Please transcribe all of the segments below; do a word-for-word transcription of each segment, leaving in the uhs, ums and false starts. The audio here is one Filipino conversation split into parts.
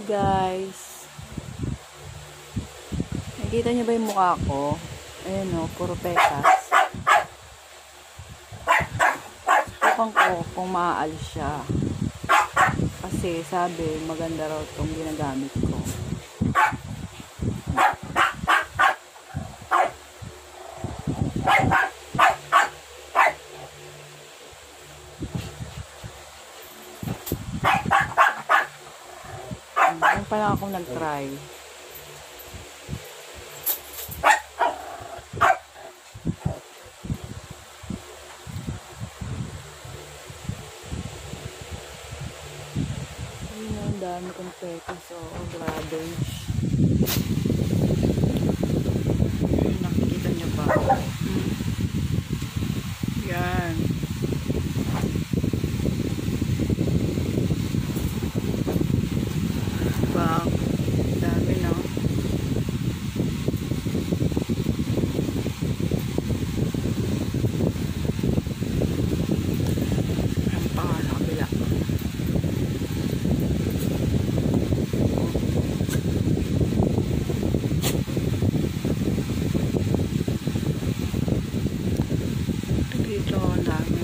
Guys, nakikita niyo ba yung mukha ko? Ayan o, puro pekas. Subukan ko kung maaalis siya, kasi sabi maganda raw itong ginagamit ko. Ngayon pa lang akong nag-try. Ayun na, ang dami kong pekas. Oo, grabe. Nakikita niyo ba? Hmm. Yan. Wow. Dami na. Ang pa na kabila. Dito ang dami.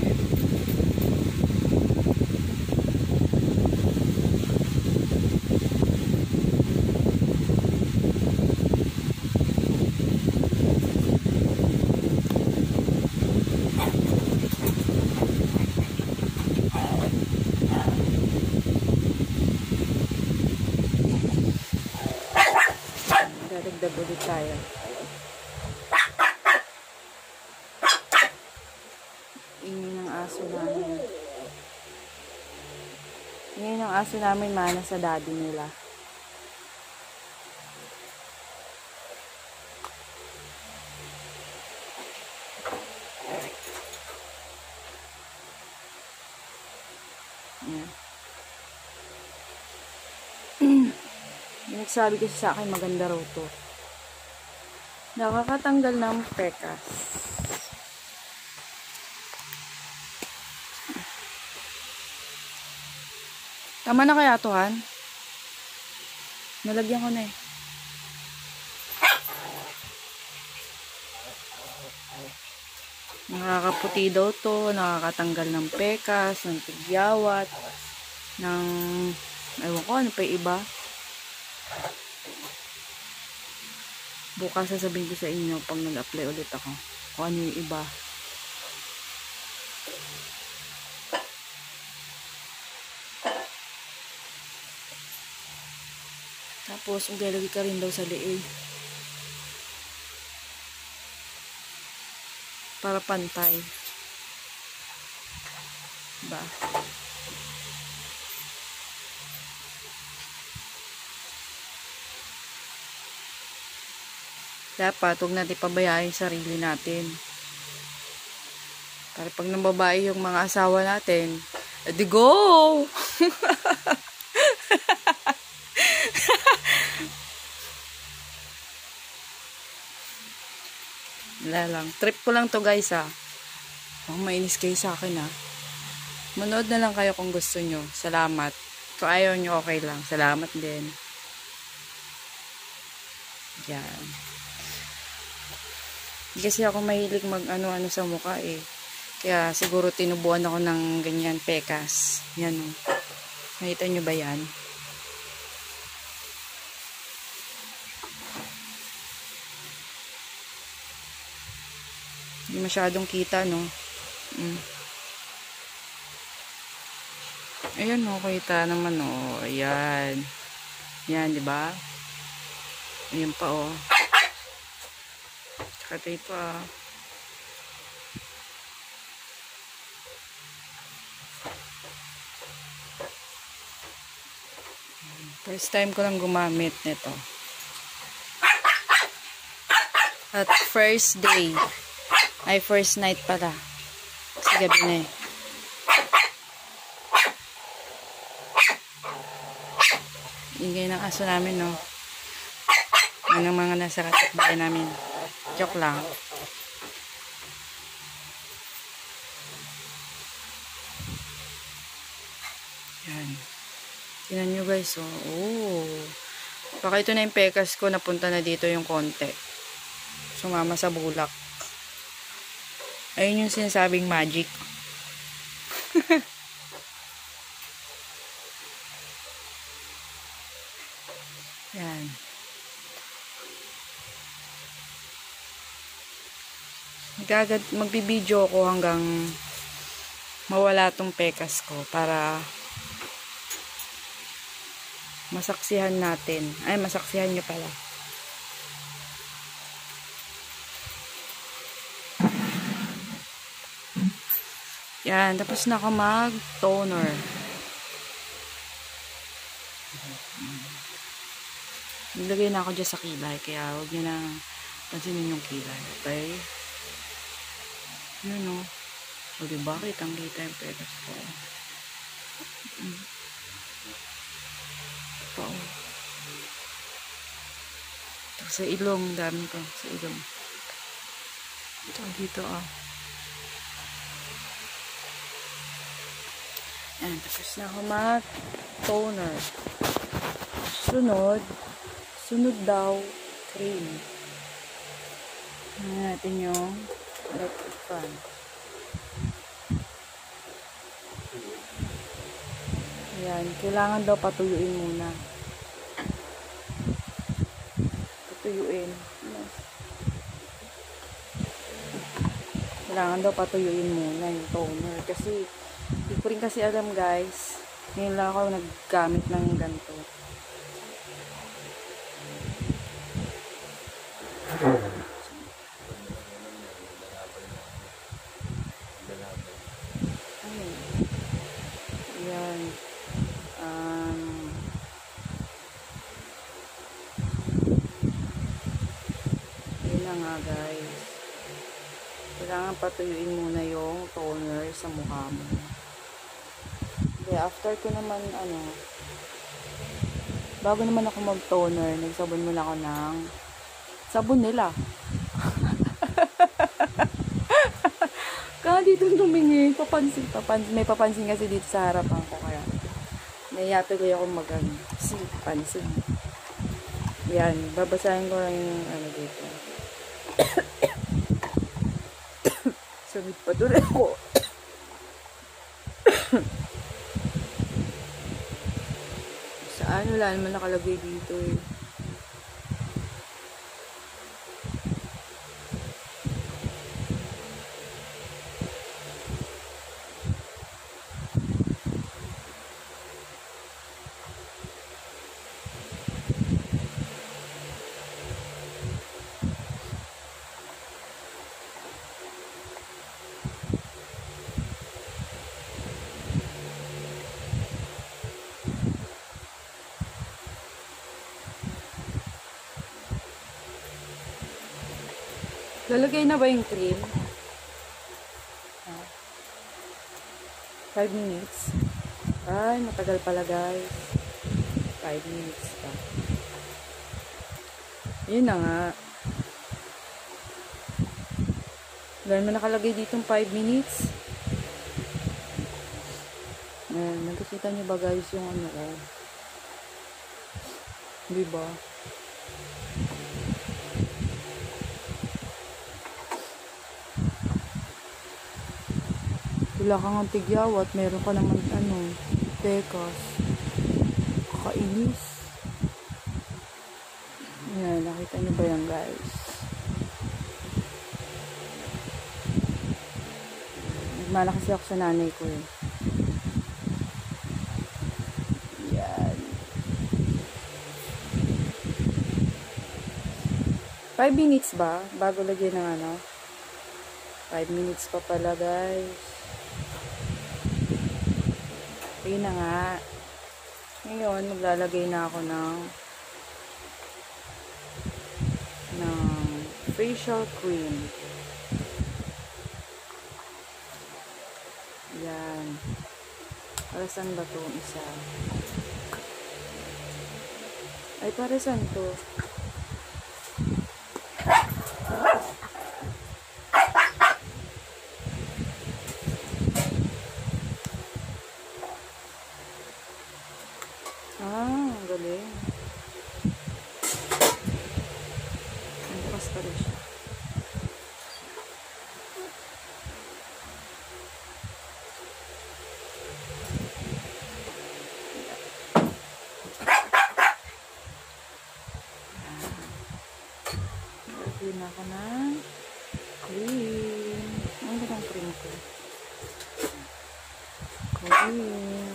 Dadagdag ulit tayo. Ingin ng aso namin. Ingin ng aso namin, mana sa daddy nila. Yan. Yung nagsabi kasi sa akin, maganda raw to. Nakakatanggal ng pekas. Tama na kaya to, Han? Nalagyan ko na eh. Nakakaputi daw to, nakakatanggal ng pekas, ng tigyawat, ng, ewan ko, ano pa yung iba. Bukas sasabihin ko sa inyo pag nag-apply ulit ako kung ano yung iba. Tapos maglalagay ka rin daw sa liig para pantay, diba? Dapat huwag natin pabayaan yung sarili natin. Para pag nambabae yung mga asawa natin, edi go! Wala lang. Trip ko lang to, guys, ha. Oh, mainis kayo sa akin, ha. Manood na lang kayo kung gusto nyo. Salamat. Kung ayaw nyo, okay lang. Salamat din. Yan. Hindi kasi ako mahilig mag ano-ano sa mukha eh. Kaya siguro tinubuan ako ng ganyan pekas. Yan o. Nakita nyo ba yan? Hindi masyadong kita, no? Mm. Ayan o, kita naman o. Ayan. Yan, di ba? Ayan pa o. Katay pa. First time ko lang gumamit nito. At first day. Ay, first night pala. Kasi gabi na eh. Ingay ng aso namin, no? Yan ang mga nasa kapitbahay namin. Joke lang. Yan. Tingnan nyo guys, oh. Oh. Baka ito na yung pekas ko, napunta na dito yung konti. Sumama sa bulak. Ayun yung sinasabing magic. Yan. Magagad, magbibideo ako hanggang mawala tong pekas ko para masaksihan natin. Ay, masaksihan nyo pala. Yan, tapos na ako mag-toner. Naglagay na ako dyan sa kilay, kaya huwag nyo na pansinin yung kilay. Okay? Yun o. O diba, kitang-kita yung pekas ko. Mm. Ito o. Ito sa ilong, dami ko sa ilong. Ito dito o. Yan, tapos na ako mag-toner. Sunod, sunod daw, cream. Tingnan natin yung electric fan. Yan, kailangan daw patuyuin muna. Patuyuin. Kailangan daw patuyuin muna yung toner. Kasi, hindi ko rin kasi alam guys. Ngayon lang ako naggamit ng ganito. Ayun. Yan. Um, yun na nga guys. Kailangan patuyuin muna yung toner sa mukha mo. Kaya after ko naman ano, bago naman ako mag-toner, nagsabon muna ako ng sabon nila. Kaya dito tumingin, papansin, papansin, may papansin kasi dito sa harapan ko, kaya nahiya tuloy ako mag-ano, si pansin. Yan, babasahin ko lang yung ano dito. Sabit pa tuloy ako. Saan? Wala naman nakalagay dito eh. Lalagay na ba yung cream? five minutes. Ay, matagal pala guys. five minutes pa. Yun na nga. Dahil mo nakalagay ditong five minutes. Ayan, nakikita nyo ba guys yung ano ko? Diba? Wala kang ang tigyawat, meron ka naman ano, pekas. Kakainis. Ayan, nakita nyo ba yan guys? Nagmala kasi ako sa nanay ko eh. Yan. five minutes ba? Bago lagyan ng ano? five minutes pa pala guys. Ayun na nga. Ngayon, maglalagay na ako ng ng facial cream. Yan. Para saan ba ito isa? Ay, para saan to? na ako ng cream. Ang gandang cream ko. Cream.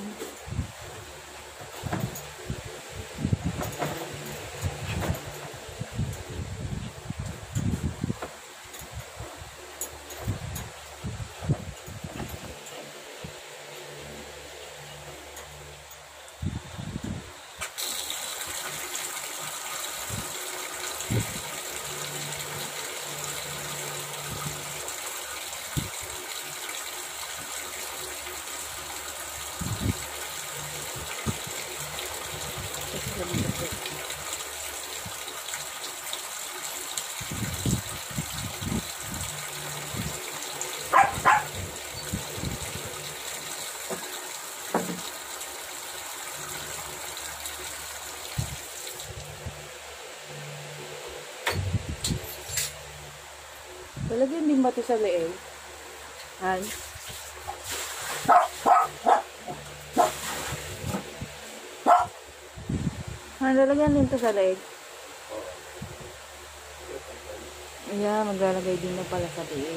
Talagyan din ba ito sa leeg? Han? Han, lalagyan din ito sa leeg? Ayan, maglalagay din na pala sa leeg.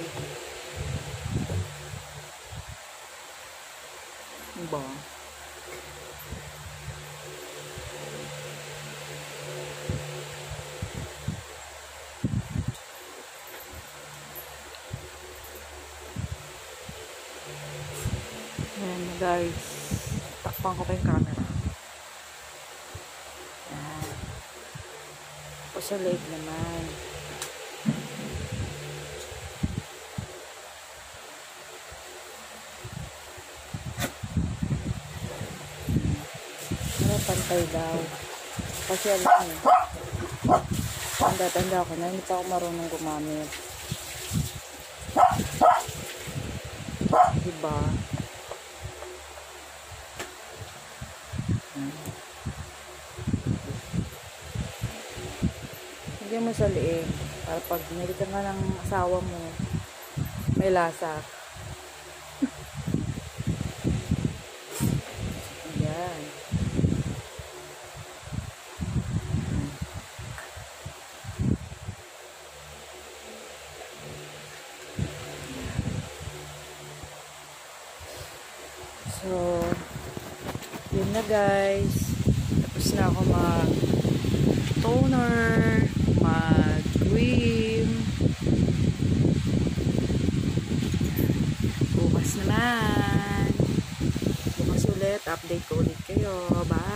Diba? Ayan guys, takpan ko pa yung camera. Ayan. O sa leg naman. Ano, pantay daw. Kasi alam niyo, tanda-tanda ako na, hindi pa ako marunong gumamit. Diba? Lagyan mo sa liig para pag nilitan ka ng asawa mo may lasa. Ayan. So yun na guys, tapos na ako mag toner, mag cream. Bukas naman, bukas ulit update ko ulit kayo. Bye.